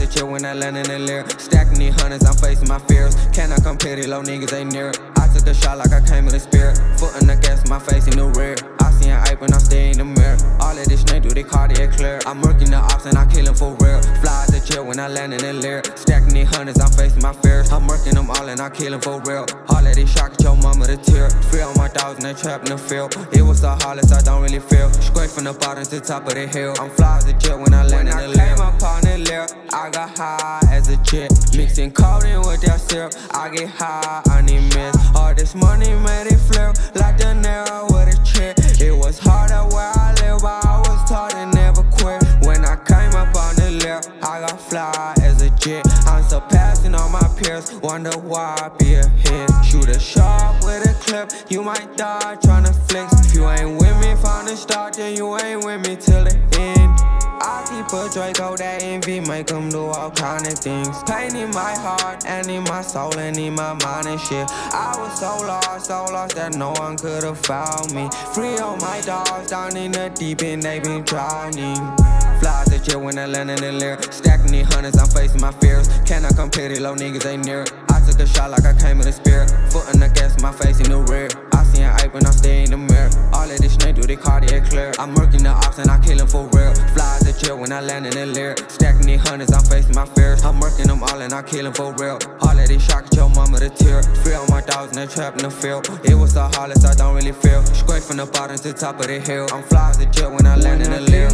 chill when I land in the lair. Stacking these hundreds, I'm facing my fears. Cannot compare, these low niggas ain't near. I took a shot like I came in the spirit. Foot in the gas, my face in the rear. I see an ape when I stay in the mirror. All of this snake do they cardiac clear. I'm working the ops and I kill 'em for real. Fly to chill when I land in the lair. Stacking these hundreds, I'm facing my fears. I'm working them all and I kill 'em for real. All of this shock at your mama to tear. Free on my dogs and they trapped in the field. It was so heartless, I don't really feel. Straight from the bottom to the top of the hill. I'm fly to chill when I land in the lair. When I came up on the lair, I got high as a jet. Mixing codeine with that syrup, I get high, I need mess. All this money made it flare, like the narrow with a check. It was harder where I live, but I was taught to never quit. When I came up on the lair, I got fly as a jet. I'm surpassing all my peers, wonder why I be a hit. Shoot a shot with a clip, you might die tryna flex. If you ain't with me from the start, then you ain't with me till the end. I keep a Draco, that envy make them do all kind of things. Pain in my heart, and in my soul, and in my mind and shit. I was so lost that no one could have found me. Free on my dogs, down in the deep end, they been drowning. Flies to chill when I land in the lair. Stacking these hundreds, I'm facing my fears. Cannot compare, these low niggas ain't near. I took a shot like I came in the spirit. Foot in the gas, my face in the rear. I see an ape when I stay in the mirror. All of this snake do they cardiac clear. I'm working the ops and I kill 'em for real. Flies to chill when I land in the lair. Stacking these hundreds, I'm facing my fears. I'm working them all and I kill 'em for real. All of this shock at your mama to tear. Free on my dogs and they trapped in the field. It was so heartless, I don't really feel. Straight from the bottom to the top of the hill. I'm flies to chill when I land in the lair.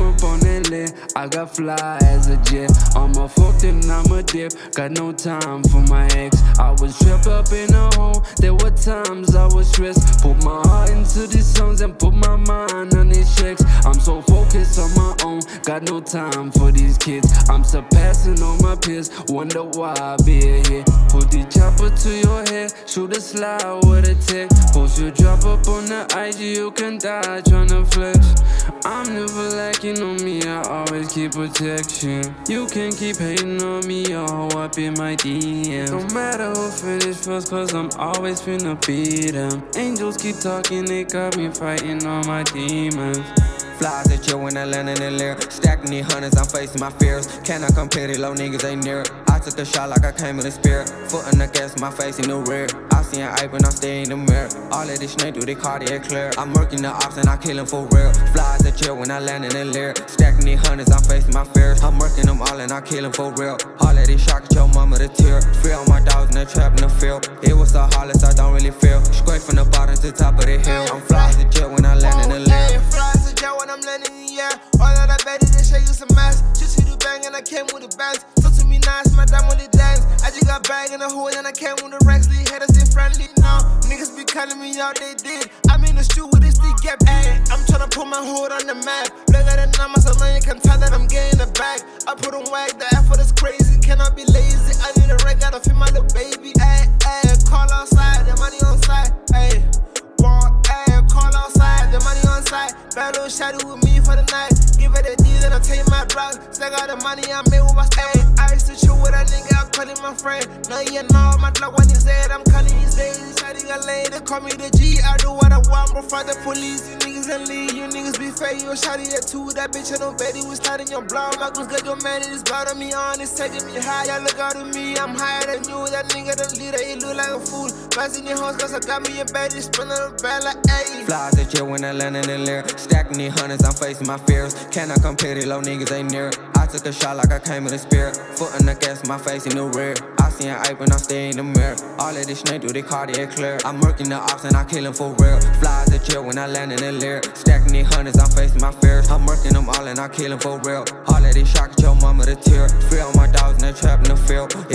I got fly as a jet. I'm a fuck and I'm a dip. Got no time for my ex. I was trapped up in a hole. There were times I was stressed. Put my heart into these songs and put my mind on these checks. I'm so focused on my own. Got no time for these kids. I'm surpassing all my peers. Wonder why I be here. Put the chopper to your head. Shoot a slide with a tech. Post your drop up on the IG. You can die tryna flex. I'm never lacking on me. I always keep protection. You can keep hating on me, yo, up in my DMs. No matter who finish first, cause I'm always finna beat them. Angels keep talking, they got me fighting all my demons. Flies to chill when I land in the lair. Stacking these hundreds, I'm facing my fears. Cannot compare, these low niggas ain't near. I took a shot like I came in the spirit. Foot in the gas, my face in the rear. I see an ape when I stay in the mirror. All of this snake do they cardiac clear. I'm working the ops and I kill 'em for real. Flies to chill when I land in the lair. Stacking these hundreds, I'm facing my fears. I'm working them all and I kill 'em for real. All of this shock at your mama to tear. Free on my dogs and they trapped in the field. It was so heartless, I don't really feel. Straight from the bottom to the top of the hill. I'm flies to chill when I land in the lair. When I'm landing in the air, all of that better than show you some ass. Just hit the bang and I came with the bands. Talk to me nice, my dime with the dance. I just got bag in the hole and I came with the racks. These haters ain't friendly now. Niggas be calling me out, they did. I'm in the street with this stick gap. Ay, I'm tryna put my hood on the map. Look at the numbers, so now you can tell that I'm getting the bag. I put on wag, the effort is crazy. Cannot be lazy. I need a rag, gotta feed my little baby. Ay, ay, call outside, the money on side. Ay, walk, ay, call outside, the money on side. Battle shadow with me for the night. Give it a deal and I'll tell you my drug. Still got the money I made with my stay. I used to chill with a nigga, I call him my friend. Now you know my drug when he's dead. I'm calling his days. Shawty got laid, they call me the G. I do what I want before the police. You niggas and leave, you niggas be fake. You a shawty at two, that bitch I don't bet he was starting your blood. My goons got your man, it is bad on me on. It's taking me high, y'all look out at me. I'm higher than you, that nigga the leader, he look like a fool. Flies in your house, cause I got me a bed, it's spinning a bad like ayy. Flies to chill when I land in the lair. Stacking these hundreds, I'm facing my fears. Cannot compare, these low niggas ain't near. I took a shot like I came in the spirit. Foot in the gas, my face in the rear. I see an ape when I stay in the mirror. All of this snake do they cardiac clear. I'm working the ops and I kill 'em for real. Flies to chill when I land in the lair. Stacking these hundreds, I'm facing my fears. I'm working them all and I kill 'em for real. All of this shock at your mama to tear. Free on my dogs and they trapped in the field.